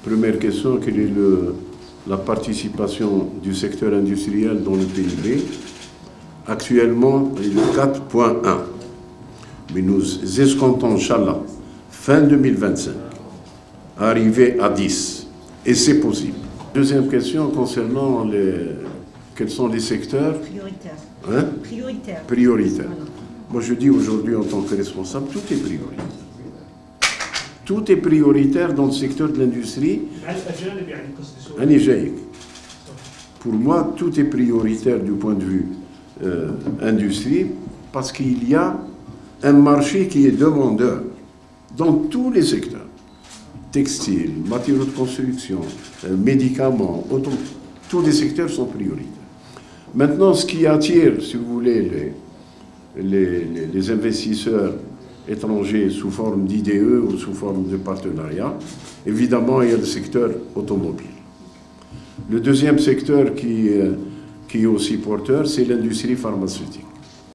Première question, quelle est la participation du secteur industriel dans le PIB? Actuellement, il est de 4,1. Mais nous escomptons, Inch'Allah, fin 2025, arriver à 10. Et c'est possible. Deuxième question concernant quels sont les secteurs prioritaires. Hein? Prioritaires. Voilà. Moi, je dis aujourd'hui, en tant que responsable, tout est prioritaire. Tout est prioritaire dans le secteur de l'industrie. Pour moi, tout est prioritaire du point de vue industrie, parce qu'il y a un marché qui est demandeur dans tous les secteurs. Textile, matériaux de construction, médicaments, tous les secteurs sont prioritaires. Maintenant, ce qui attire, si vous voulez, les investisseurs étrangers sous forme d'IDE ou sous forme de partenariat, évidemment, il y a le secteur automobile. Le deuxième secteur qui est aussi porteur, c'est l'industrie pharmaceutique.